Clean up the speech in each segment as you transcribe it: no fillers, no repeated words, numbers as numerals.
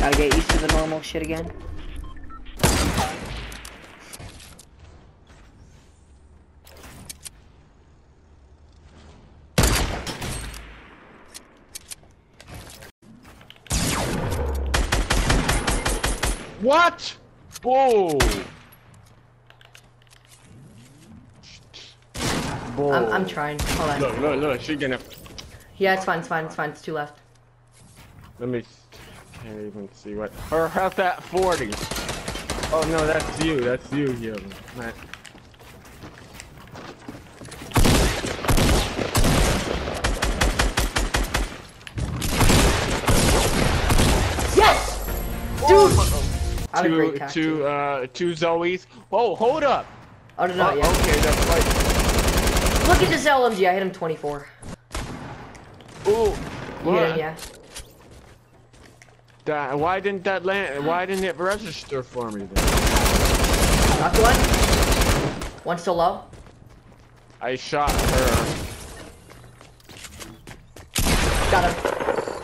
Gotta get used to the normal shit again. What? Whoa! I'm trying. Hold on. Look, she's gonna. Yeah, it's fine, it's two left. Let me. Can't even see what. Her health at 40. Oh no, that's you, yo. Matt. Yes! Dude! Two Zoes. Oh, hold up. Oh, no, yeah. Okay, that's like. Look at this LMG, I hit him 24. Ooh. What? Yeah. Why didn't that land? Why didn't it register for me then? Knocked one. One still low. I shot her. Got him.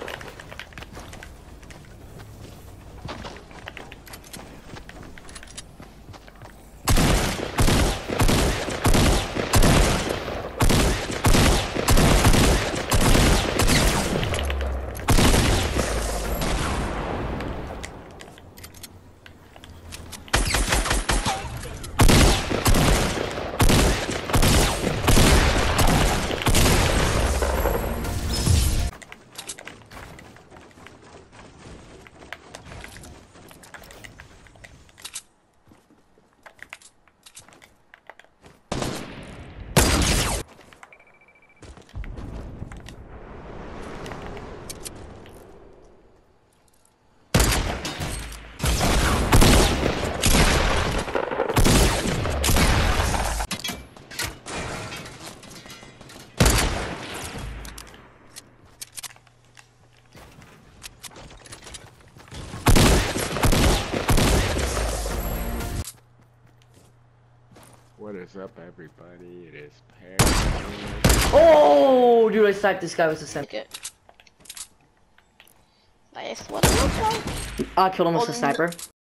What is up, everybody? It is Perry. Oh, dude, I sniped this guy with a sniper. Nice. What? I killed him with a sniper.